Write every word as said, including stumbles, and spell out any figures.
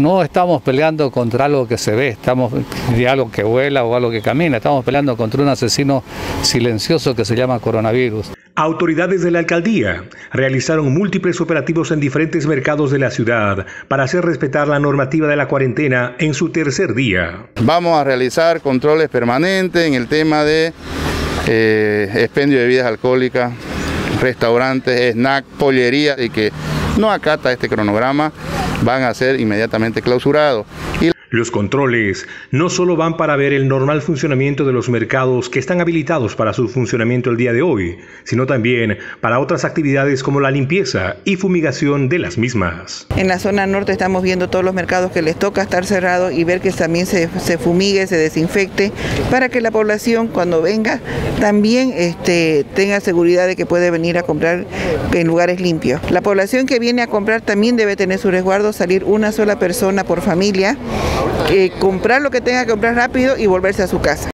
No estamos peleando contra algo que se ve, estamos de algo que vuela o algo que camina, estamos peleando contra un asesino silencioso que se llama coronavirus. Autoridades de la alcaldía realizaron múltiples operativos en diferentes mercados de la ciudad para hacer respetar la normativa de la cuarentena en su tercer día. Vamos a realizar controles permanentes en el tema de eh, expendio de bebidas alcohólicas, restaurantes, snack, pollería, y que no acata este cronograma van a ser inmediatamente clausurados. Y los controles no solo van para ver el normal funcionamiento de los mercados que están habilitados para su funcionamiento el día de hoy, sino también para otras actividades como la limpieza y fumigación de las mismas. En la zona norte estamos viendo todos los mercados que les toca estar cerrados y ver que también se, se fumigue, se desinfecte, para que la población cuando venga también este, tenga seguridad de que puede venir a comprar en lugares limpios. La población que viene a comprar también debe tener su resguardo, salir una sola persona por familia, Eh, comprar lo que tenga que comprar rápido y volverse a su casa.